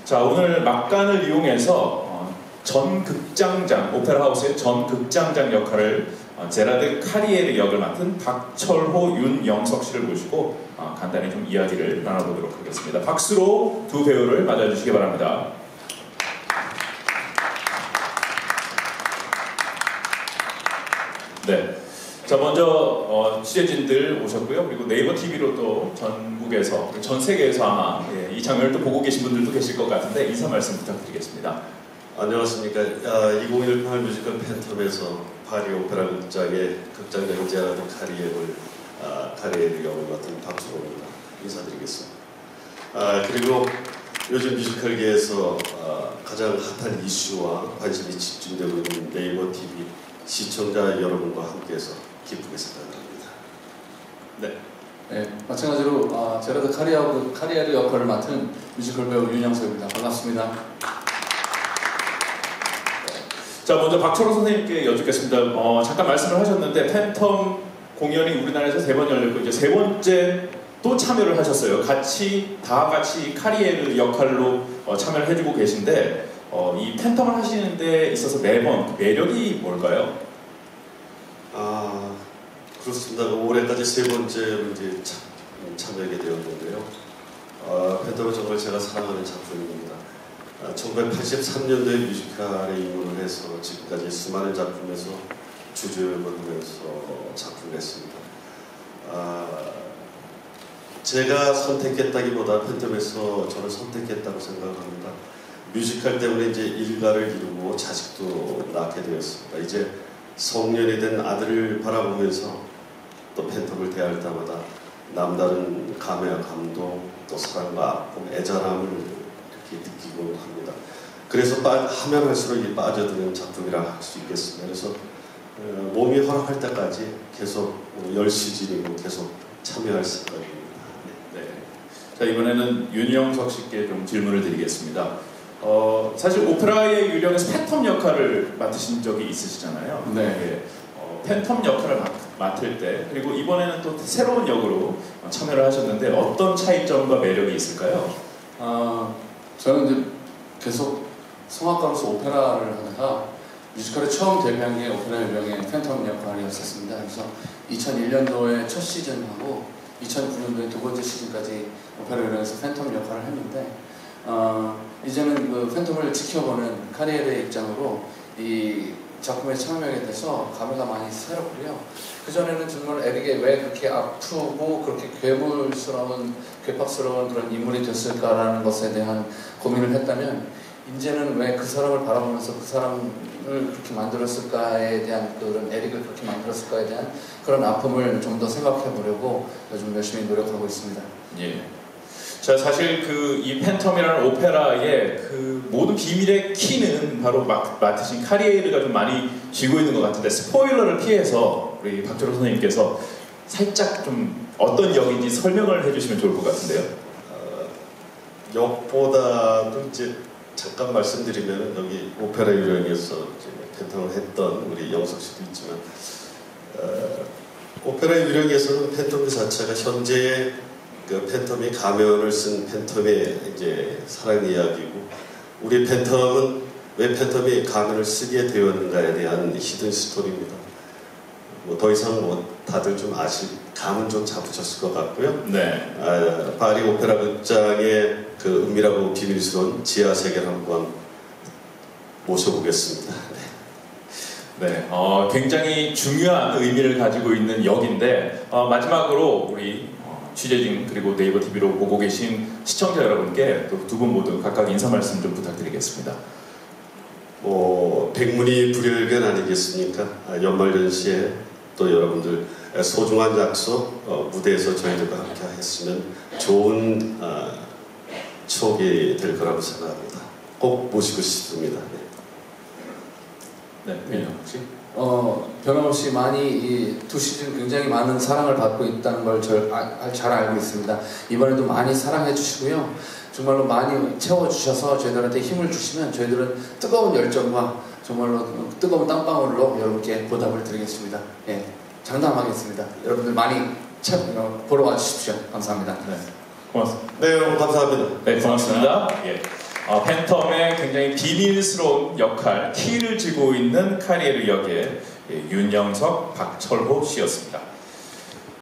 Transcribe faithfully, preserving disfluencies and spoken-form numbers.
자, 오늘 막간을 이용해서 어, 전 극장장, 오페라 하우스의 전 극장장 역할을 어, 제라드 카리에르 역을 맡은 박철호, 윤영석 씨를 모시고 어, 간단히 좀 이야기를 나눠보도록 하겠습니다. 박수로 두 배우를 맞아주시기 바랍니다. 네. 자, 먼저 어, 취재진들 오셨고요. 그리고 네이버 티비로 또 전국에서, 전 세계에서 아마 예, 이 장면을 또 보고 계신 분들도 계실 것 같은데 인사 말씀 부탁드리겠습니다. 안녕하십니까. 아, 이천일 팔 뮤지컬 팬텀에서 파리 오페라 극장의 극장장 제라드 카리에르를 아, 카리에르 역을 맡은 박수로입니다. 인사드리겠습니다. 아, 그리고 요즘 뮤지컬계에서 아, 가장 핫한 이슈와 관심이 집중되고 있는 네이버 티비 시청자 여러분과 함께해서 기쁘게 생각합니다. 네. 네, 마찬가지로 아, 제라드 카리에르, 카리에르 역할을 맡은 뮤지컬 배우 윤영석입니다. 반갑습니다. 자, 먼저 박철호 선생님께 여쭙겠습니다. 어, 잠깐 말씀을 하셨는데 팬텀 공연이 우리나라에서 세 번 열렸고 이제 세 번째 또 참여를 하셨어요. 같이 다 같이 카리에르 역할로 어, 참여를 해주고 계신데 어, 이 팬텀을 하시는 데 있어서 매번 그 매력이 뭘까요? 아, 그렇습니다. 올해까지 세 번째로 이제 참, 참여하게 되었는데요. 아, 팬텀은 정말 제가 사랑하는 작품입니다. 아, 천구백팔십삼 년도에 뮤지컬에 입문을 해서 지금까지 수많은 작품에서 주역을 하면서 작품을 했습니다. 아, 제가 선택했다기보다 팬텀에서 저를 선택했다고 생각합니다. 뮤지컬 때문에 이제 일가를 이루고 자식도 낳게 되었습니다. 이제 성년이 된 아들을 바라보면서 또 팬텀을 대할 때마다 남다른 감회와 감동, 또 사랑과 아픔, 애절함을 이렇게 느끼고 합니다. 그래서 빠, 하면 할수록 이 빠져드는 작품이라 할 수 있겠습니다. 그래서 어, 몸이 허락할 때까지 계속 열 시즌이고 계속 참여할 생각입니다. 네. 자, 이번에는 윤영석 씨께 좀 질문을 드리겠습니다. 어, 사실 오페라의 유령에서 팬텀 역할을 맡으신 적이 있으시잖아요. 네. 예. 어, 팬텀 역할을 맡, 맡을 때 그리고 이번에는 또 새로운 역으로 참여를 하셨는데 어떤 차이점과 매력이 있을까요? 아, 저는 이제 계속 성악가로서 오페라를 하다가 뮤지컬에 처음 데뷔한 게 오페라 유령의 팬텀 역할이었었습니다. 그래서 이천일 년도에 첫 시즌하고 이천구 년도에 두 번째 시즌까지 오페라 유령에서 팬텀 역할을 했는데 어, 이제는 그 팬텀을 지켜보는 카리에르의 입장으로 이 작품에 참여하게 돼서 감회가 많이 새롭고요. 그전에는 정말 에릭이 왜 그렇게 아프고 그렇게 괴물스러운, 괴팍스러운 그런 인물이 됐을까라는 것에 대한 고민을 했다면 이제는 왜 그 사람을 바라보면서 그 사람을 그렇게 만들었을까에 대한 그런 에릭을 그렇게 만들었을까에 대한 그런 아픔을 좀 더 생각해 보려고 요즘 열심히 노력하고 있습니다. 예. 자, 사실 그 이 팬텀이라는 오페라의 그 모든 비밀의 키는 바로 막, 맡으신 카리에르가 좀 많이 쥐고 있는 것 같은데 스포일러를 피해서 우리 박철호 선생님께서 살짝 좀 어떤 역인지 설명을 해주시면 좋을 것 같은데요. 어, 역보다도 이제 잠깐 말씀드리면 여기 오페라 유령에서 팬텀을 했던 우리 영석 씨도 있지만 어, 오페라 유령에서는 팬텀 자체가 현재의 그 팬텀이 가면을 쓴 팬텀의 이제 사랑 이야기고 우리 팬텀은 왜 팬텀이 가면을 쓰게 되었는가에 대한 히든 스토리입니다. 뭐 더 이상 뭐 다들 좀 아실 감은 좀 잡으셨을 것 같고요. 네. 아, 파리 오페라 극장의 그 은밀하고 비밀스러운 지하 세계를 한번 모셔보겠습니다. 네. 네, 어, 굉장히 중요한 의미를 가지고 있는 역인데 어, 마지막으로 우리 취재진 그리고 네이버 티비로 보고 계신 시청자 여러분께 또 두 분 모두 각각 인사 말씀 좀 부탁드리겠습니다. 뭐 백문이 불여일견 아니겠습니까? 아, 연말연시에 또 여러분들 소중한 약속 어, 무대에서 저희들과 함께 했으면 좋은 어, 추억이 될 거라고 생각합니다. 꼭 모시고 싶습니다. 네, 네. 혹시? 어, 변함없이 많이 이 두 시즌 굉장히 많은 사랑을 받고 있다는 걸 잘 알고 있습니다. 이번에도 많이 사랑해 주시고요. 정말로 많이 채워주셔서 저희들한테 힘을 주시면 저희들은 뜨거운 열정과 정말로 뜨거운 땀방울로 여러분께 보답을 드리겠습니다. 예, 장담하겠습니다. 여러분들 많이 참, 어, 보러 와주십시오. 감사합니다. 네, 고맙습니다. 네, 여러분 감사합니다. 네, 고맙습니다. 예. 어, 팬텀의 굉장히 비밀스러운 역할, 키를 쥐고 있는 카리에르 역의 예, 윤영석, 박철호 씨였습니다.